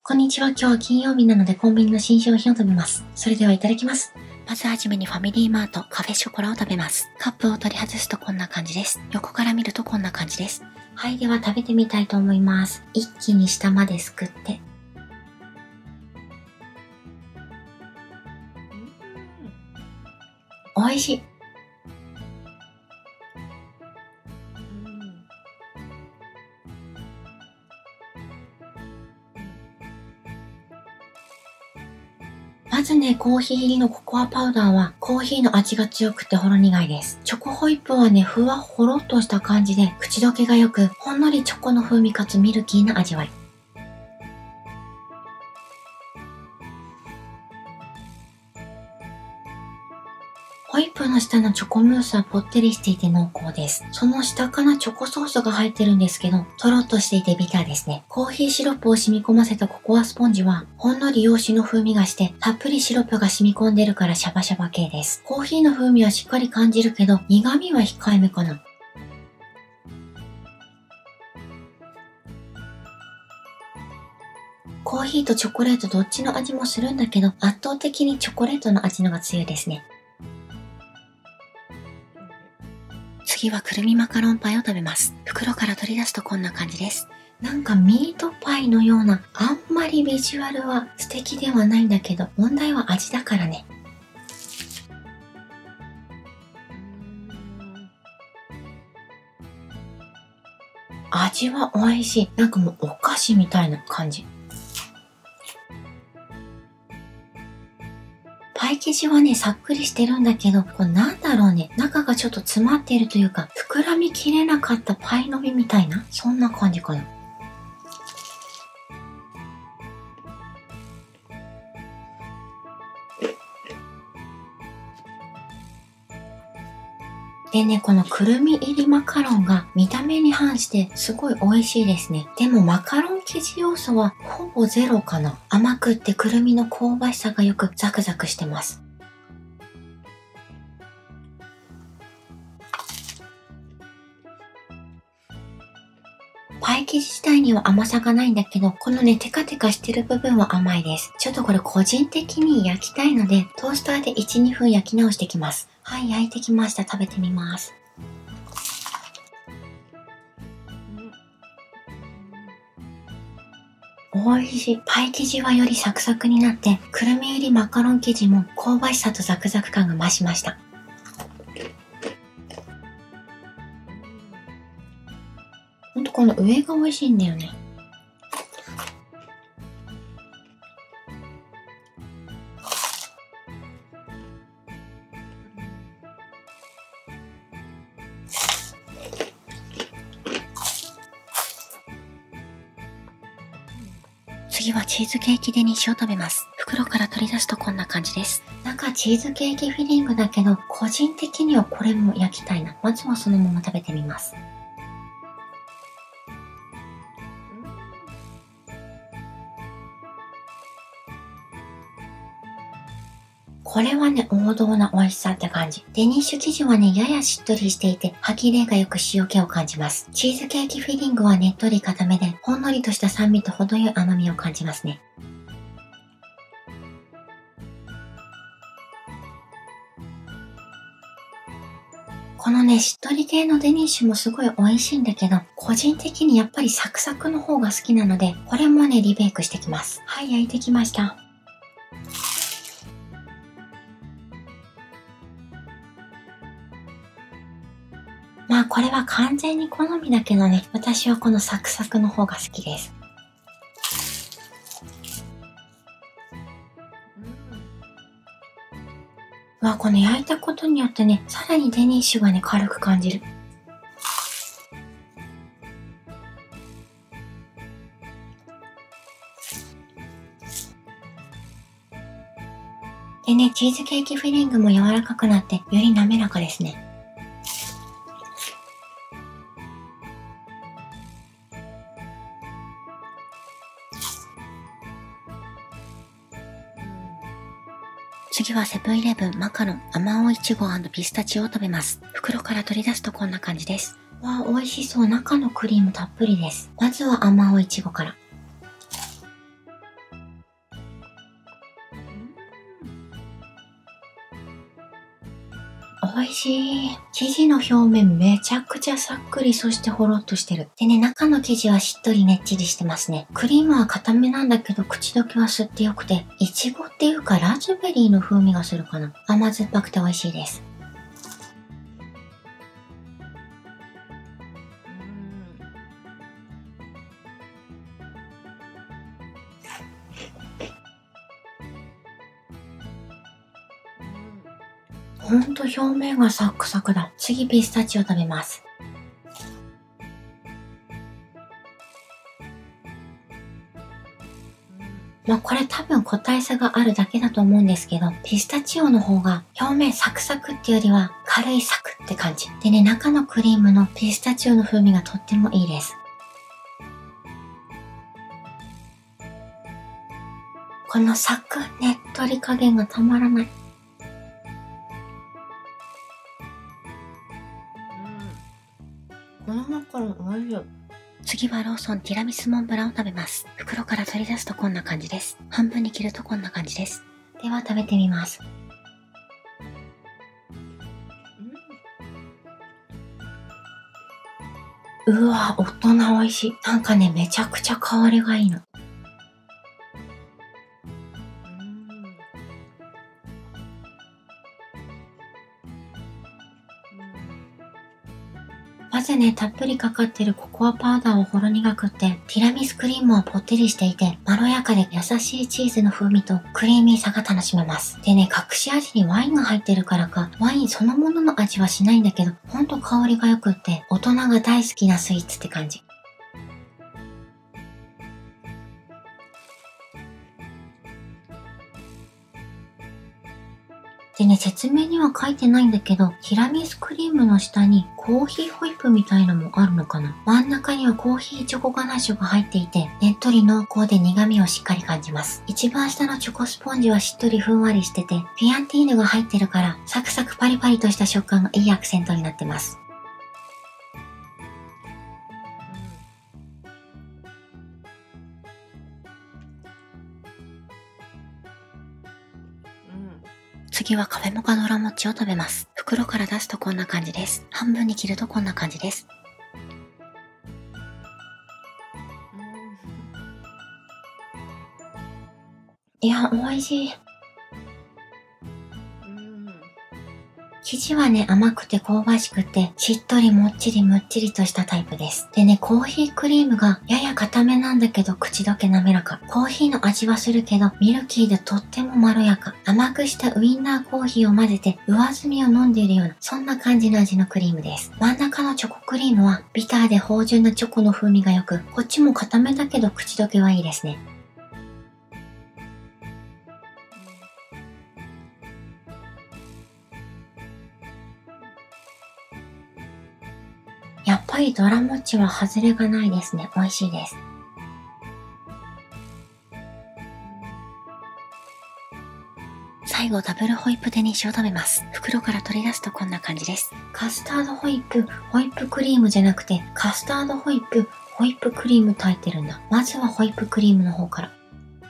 こんにちは。今日は金曜日なのでコンビニの新商品を食べます。それではいただきます。まずはじめにファミリーマートカフェショコラを食べます。カップを取り外すとこんな感じです。横から見るとこんな感じです。はい、では食べてみたいと思います。一気に下まですくって。美味しい。まずね、コーヒー入りのココアパウダーはコーヒーの味が強くてほろ苦いです。チョコホイップはね、ふわほろっとした感じで口どけが良く、ほんのりチョコの風味かつミルキーな味わい。ホイップの下のチョコムースはぽってりしていて濃厚です。その下からチョコソースが入ってるんですけど、とろっとしていてビターですね。コーヒーシロップを染み込ませたココアスポンジは、ほんのり洋酒の風味がして、たっぷりシロップが染み込んでるからシャバシャバ系です。コーヒーの風味はしっかり感じるけど、苦味は控えめかな。コーヒーとチョコレートどっちの味もするんだけど、圧倒的にチョコレートの味のが強いですね。次はくるみマカロンパイを食べます。袋から取り出すとこんな感じです。なんかミートパイのような、あんまりビジュアルは素敵ではないんだけど、問題は味だからね。味は美味しい。なんかもうお菓子みたいな感じ。パイ生地はね、さっくりしてるんだけど、これなんだろうね。中がちょっと詰まっているというか、膨らみきれなかったパイの実みたいな、そんな感じかな。でね、このくるみ入りマカロンが見た目に反してすごい美味しいですね。でもマカロン生地要素はほぼゼロかな。甘くってくるみの香ばしさがよくザクザクしてます。パイ生地自体には甘さがないんだけど、このね、テカテカしてる部分は甘いです。ちょっとこれ個人的に焼きたいので、トースターで1、2分焼き直してきます。はい、焼いてきました。食べてみます。美味しい。パイ生地はよりサクサクになって、くるみ入りマカロン生地も香ばしさとザクザク感が増しました。ほんとこの上が美味しいんだよね。次はチーズケーキデニッシュを食べます。袋から取り出すとこんな感じです。中チーズケーキフィリングだけど、個人的にはこれも焼きたいな。まずはそのまま食べてみます。これはね、王道な美味しさって感じ。デニッシュ生地はね、ややしっとりしていて、歯切れがよく塩気を感じます。チーズケーキフィリングはねっとり固めで、ほんのりとした酸味と程よい甘みを感じますね。このね、しっとり系のデニッシュもすごい美味しいんだけど、個人的にやっぱりサクサクの方が好きなので、これもね、リベイクしてきます。はい、焼いてきました。まあこれは完全に好みだけどね、私はこのサクサクの方が好きです。わ、この焼いたことによってね、さらにデニッシュがね、軽く感じる。でね、チーズケーキフィリングも柔らかくなって、より滑らかですね。次はセブンイレブンマカロン、あまおういちご&ピスタチオを食べます。袋から取り出すとこんな感じです。わあ、美味しそう。中のクリームたっぷりです。まずはあまおういちごから。 美味しい。生地の表面めちゃくちゃさっくり、そしてほろっとしてる。でね、中の生地はしっとりねっちりしてますね。クリームは固めなんだけど、口どけは吸ってよくて、いちごっていうかラズベリーの風味がするかな。甘酸っぱくて美味しいです。ほんと表面がサクサクだ。次ピスタチオ食べます。まあこれ多分個体差があるだけだと思うんですけど、ピスタチオの方が表面サクサクっていうよりは軽いサクって感じ。でね、中のクリームのピスタチオの風味がとってもいいです。このサクねっとり加減がたまらない。この中の美味しい。次はローソンティラミスモンブランを食べます。袋から取り出すとこんな感じです。半分に切るとこんな感じです。では食べてみます。うわ、大人美味しい。なんかね、めちゃくちゃ香りがいいの。まずね、たっぷりかかってるココアパウダーをほろ苦くって、ティラミスクリームはぽってりしていて、まろやかで優しいチーズの風味とクリーミーさが楽しめます。でね、隠し味にワインが入ってるからか、ワインそのものの味はしないんだけど、ほんと香りが良くって、大人が大好きなスイーツって感じ。でね、説明には書いてないんだけど、ティラミスクリームの下にコーヒーホイップみたいのもあるのかな。真ん中にはコーヒーチョコガナッシュが入っていて、ねっとり濃厚で苦味をしっかり感じます。一番下のチョコスポンジはしっとりふんわりしてて、フィアンティーヌが入ってるから、サクサクパリパリとした食感がいいアクセントになってます。次はカフェモカドラモッチを食べます。袋から出すとこんな感じです。半分に切るとこんな感じです。いや、美味しい。生地はね、甘くて香ばしくて、しっとりもっちりむっちりとしたタイプです。でね、コーヒークリームがやや固めなんだけど口どけ滑らか。コーヒーの味はするけど、ミルキーでとってもまろやか。甘くしたウインナーコーヒーを混ぜて上澄みを飲んでいるような、そんな感じの味のクリームです。真ん中のチョコクリームはビターで芳醇なチョコの風味が良く、こっちも固めだけど口どけはいいですね。やっぱりドラもちは外れがないですね。美味しいです。最後ダブルホイップデニッシュを食べます。袋から取り出すとこんな感じです。カスタードホイップ、ホイップクリームじゃなくて、カスタードホイップ、ホイップクリームと入ってるんだ。まずはホイップクリームの方から。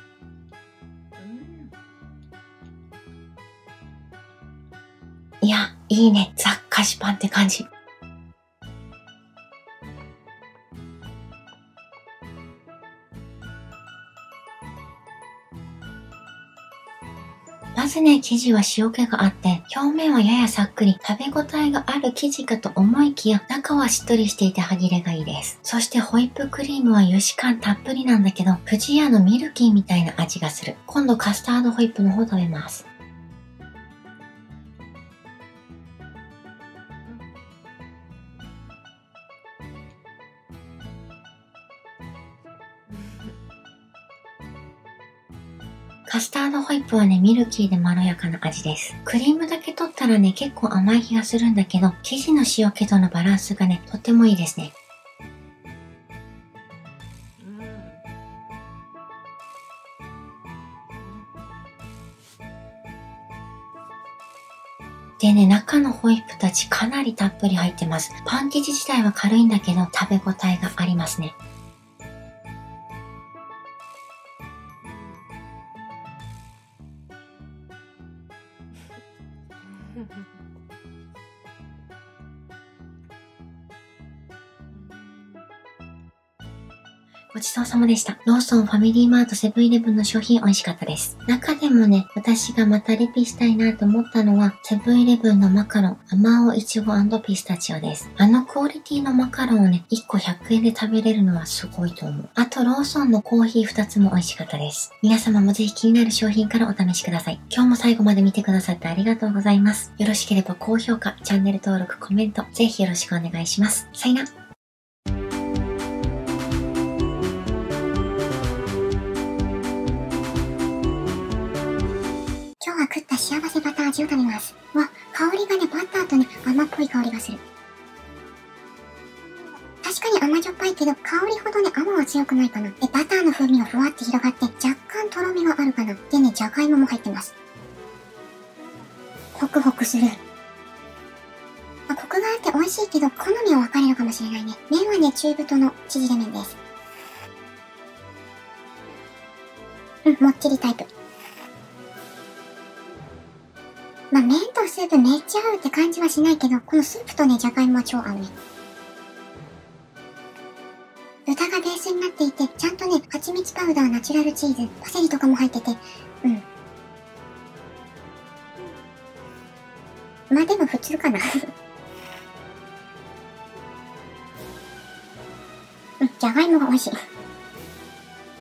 いや、いいね。ザ・菓子パンって感じ。まずね、生地は塩気があって、表面はややさっくり、食べ応えがある生地かと思いきや、中はしっとりしていて歯切れがいいです。そしてホイップクリームは油脂感たっぷりなんだけど、不二家のミルキーみたいな味がする。今度カスタードホイップの方食べます。カスタードホイップはね、ミルキーでまろやかな味です。クリームだけ取ったらね、結構甘い気がするんだけど、生地の塩気とのバランスがね、とってもいいですね。でね、中のホイップたちかなりたっぷり入ってます。パン生地自体は軽いんだけど、食べ応えがありますね。 ごちそうさまでした。ローソン、ファミリーマート、セブンイレブンの商品美味しかったです。中でもね、私がまたリピしたいなと思ったのは、セブンイレブンのマカロン、あまおういちご&ピスタチオです。あのクオリティのマカロンをね、1個100円で食べれるのはすごいと思う。あと、ローソンのコーヒー2つも美味しかったです。皆様もぜひ気になる商品からお試しください。今日も最後まで見てくださってありがとうございます。よろしければ高評価、チャンネル登録、コメント、ぜひよろしくお願いします。さよなら。 今日は食った幸せバター味を食べます。わ、香りがね、バターとね、甘っぽい香りがする。確かに甘じょっぱいけど、香りほどね、甘は強くないかな。で、バターの風味がふわって広がって、若干とろみがあるかな。でね、じゃがいもも入ってます。ホクホクする。コクがあって美味しいけど、好みは分かれるかもしれないね。麺はね、中太の縮れ麺です。もっちりタイプ。まあ、麺とスープめっちゃ合うって感じはしないけど、このスープとね、じゃがいもは超合うね。豚がベースになっていて、ちゃんとね、蜂蜜パウダー、ナチュラルチーズ、パセリとかも入ってて、まあでも普通かな。じゃがいもが美味しい。